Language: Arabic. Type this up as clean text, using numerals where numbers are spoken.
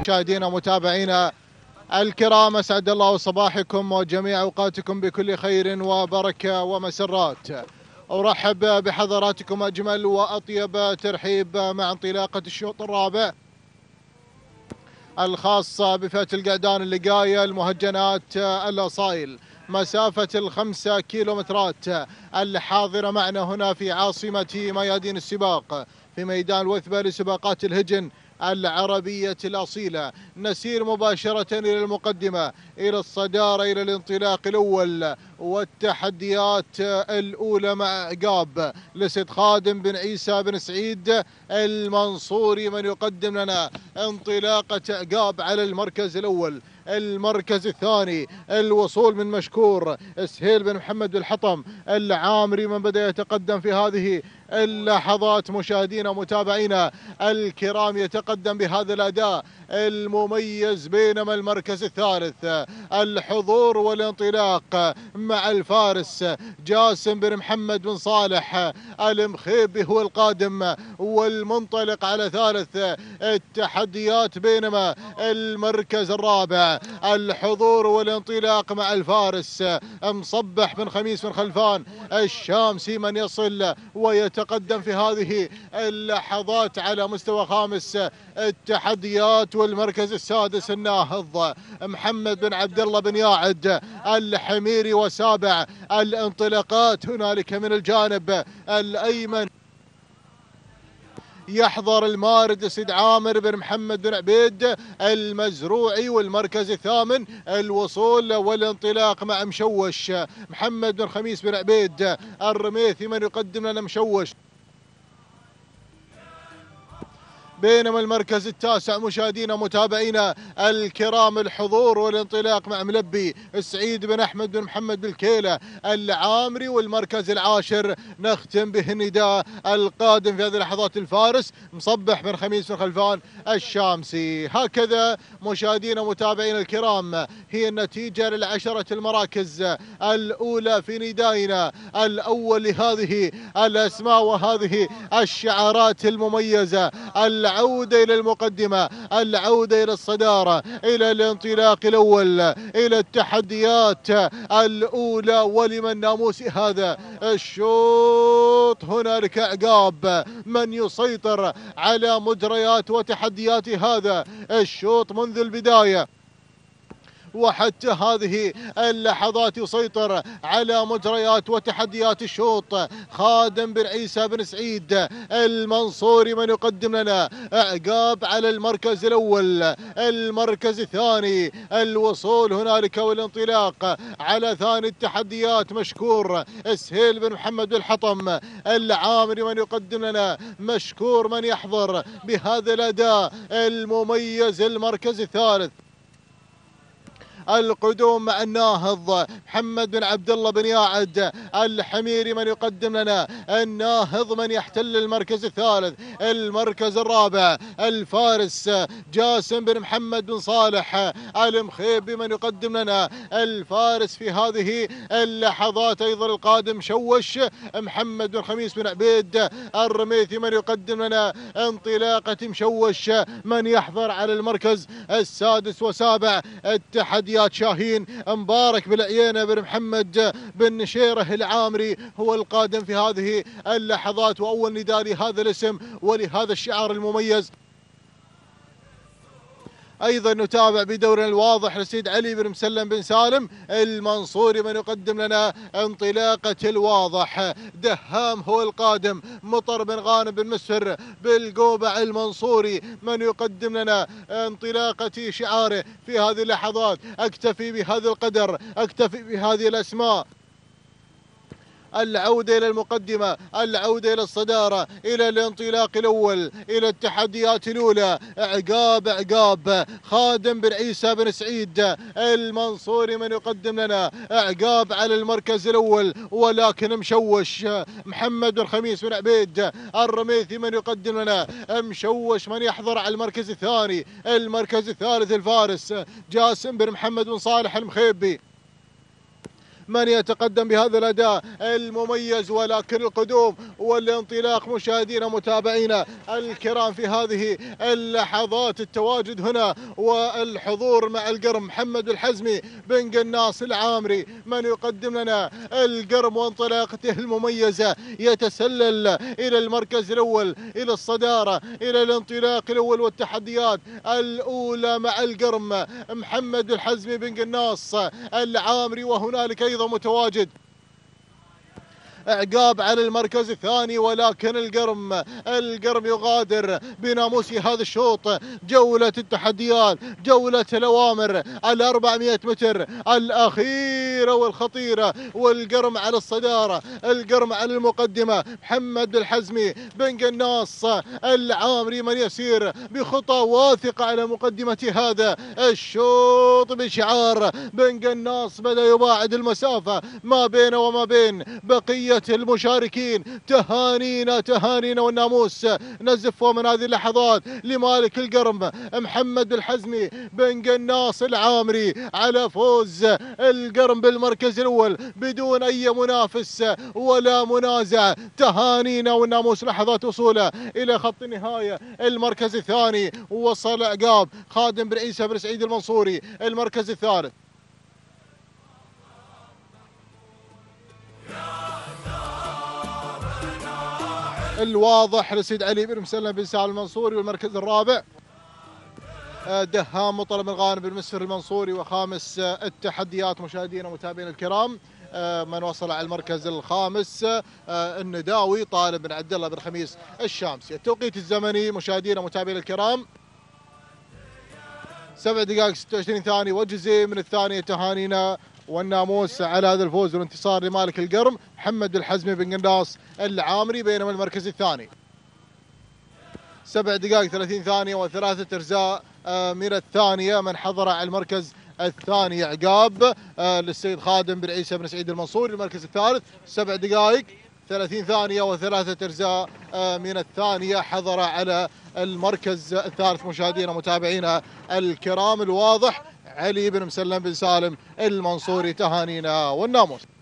مشاهدينا ومتابعينا الكرام، أسعد الله صباحكم وجميع أوقاتكم بكل خير وبركة ومسرات. أرحب بحضراتكم أجمل وأطيب ترحيب مع انطلاقة الشوط الرابع الخاصة بفئة القعدان اللقاية المهجنات الأصايل، مسافة ال5 كيلومترات الحاضرة معنا هنا في عاصمة ميادين السباق في ميدان الوثبة لسباقات الهجن العربية الأصيلة. نسير مباشرة إلى المقدمة، إلى الصدارة، إلى الانطلاق الأول والتحديات الأولى مع عقاب لسد خادم بن عيسى بن سعيد المنصوري من يقدم لنا انطلاقة عقاب على المركز الأول. المركز الثاني الوصول من مشكور سهيل بن محمد بالحطم العامري من بدأ يتقدم في هذه اللحظات. مشاهدينا ومتابعينا الكرام يتقدم بهذا الأداء المميز، بينما المركز الثالث الحضور والانطلاق مع الفارس جاسم بن محمد بن صالح المخيبي هو القادم والمنطلق على ثالث التحديات، بينما المركز الرابع الحضور والانطلاق مع الفارس مصبح بن خميس بن خلفان الشامسي من يصل ويتقدم في هذه اللحظات على مستوى خامس التحديات. والمركز السادس الناهض محمد بن عبد الله بن ياعد الحميري. وسابع الانطلاقات هنالك من الجانب الأيمن يحضر المارد سيد عامر بن محمد بن عبيد المزروعي. والمركز الثامن الوصول والانطلاق مع مشوش محمد بن خميس بن عبيد الرميثي من يقدم لنا مشوش. بينما المركز التاسع مشاهدينا متابعينا الكرام الحضور والانطلاق مع ملبي سعيد بن أحمد بن محمد بالكيلة العامري. والمركز العاشر نختم به النداء القادم في هذه اللحظات الفارس مصبح بن خميس بن خلفان الشامسي. هكذا مشاهدينا ومتابعينا الكرام هي النتيجة للعشرة المراكز الأولى في ندائنا الأول لهذه الأسماء وهذه الشعارات المميزة. العودة إلى المقدمة، العودة إلى الصدارة، إلى الانطلاق الأول، إلى التحديات الأولى. ولمن ناموس هذا الشوط هنالك عقاب من يسيطر على مجريات وتحديات هذا الشوط منذ البداية وحتى هذه اللحظات يسيطر على مجريات وتحديات الشوط خادم بن عيسى بن سعيد المنصوري من يقدم لنا عقاب على المركز الأول. المركز الثاني الوصول هنالك والانطلاق على ثاني التحديات مشكور سهيل بن محمد بالحطم العامري من يقدم لنا مشكور من يحضر بهذا الأداء المميز. المركز الثالث القدوم مع الناهض محمد بن عبد الله بن ياعد الحميري من يقدم لنا الناهض من يحتل المركز الثالث. المركز الرابع الفارس جاسم بن محمد بن صالح المخيبي من يقدم لنا الفارس في هذه اللحظات. ايضا القادم مشوش محمد بن خميس بن عبيد الرميثي من يقدم لنا انطلاقة مشوش من يحضر على المركز السادس وسابع التحديات. شاهين مبارك بالعيينة بن محمد بن نشيره العامري هو القادم في هذه اللحظات، وأول نداء لهذا الاسم ولهذا الشعار المميز. أيضا نتابع بدورنا الواضح لسيد علي بن مسلم بن سالم المنصوري من يقدم لنا انطلاقة الواضح. دهام هو القادم، مطر بن غانم بن مسفر بالقوبع المنصوري من يقدم لنا انطلاقة شعاره في هذه اللحظات. أكتفي بهذا القدر، أكتفي بهذه الأسماء. العودة إلى المقدمة، العودة إلى الصدارة، إلى الانطلاق الأول، إلى التحديات الأولى. عقاب خادم بن عيسى بن سعيد المنصوري من يقدم لنا عقاب على المركز الأول، ولكن مشوش محمد بن خميس بن عبيد الرميثي من يقدم لنا مشوش من يحضر على المركز الثاني. المركز الثالث الفارس جاسم بن محمد بن صالح المخيبي من يتقدم بهذا الأداء المميز، ولكن القدوم والانطلاق مشاهدينا متابعينا الكرام في هذه اللحظات، التواجد هنا والحضور مع القرم محمد الحزمي بن قناص العامري من يقدم لنا القرم وانطلاقته المميزة، يتسلل إلى المركز الأول، إلى الصدارة، إلى الانطلاق الأول والتحديات الأولى مع القرم محمد الحزمي بن قناص العامري. وهنالك أيضا متواجد عقاب على المركز الثاني، ولكن القرم يغادر بناموس هذا الشوط جولة التحديات، جولة الأوامر، 400 متر الأخيرة والخطيرة، والقرم على الصدارة، القرم على المقدمة، محمد الحزمي بن قناص العامري من يسير بخطى واثقة على مقدمة هذا الشوط بشعار بن قناص بدأ يباعد المسافة ما بينه وما بين بقية المشاركين. تهانينا والناموس نزف من هذه اللحظات لمالك القرم محمد الحزمي بن قناص العامري على فوز القرم بالمركز الأول بدون أي منافس ولا منازع. تهانينا والناموس لحظات وصوله إلى خط النهاية. المركز الثاني وصل عقاب خادم بن عيسى بن سعيد المنصوري. المركز الثالث الواضح لسيد علي بن مسلم بن سالم المنصوري. والمركز الرابع دهام مطلب الغانم بن مسفر المنصوري. وخامس التحديات مشاهدينا ومتابعينا الكرام من وصل على المركز الخامس النداوي طالب بن عبد الله بن خميس الشامسي. التوقيت الزمني مشاهدينا ومتابعينا الكرام 7 دقائق 26 ثانية وجزء من الثانية. تهانينا والناموس على هذا الفوز والانتصار لمالك القرم محمد الحزمي بن قناص العامري. بينما المركز الثاني 7 دقائق 30 ثانية وثلاثة أجزاء من الثانية من حضر على المركز الثاني عقاب للسيد خادم بن عيسى بن سعيد المنصوري. المركز الثالث 7 دقائق 30 ثانية وثلاثة أجزاء من الثانية حضر على المركز الثالث مشاهدينا ومتابعينا الكرام الواضح علي بن مسلم بن سالم المنصوري. تهانينا والناموس.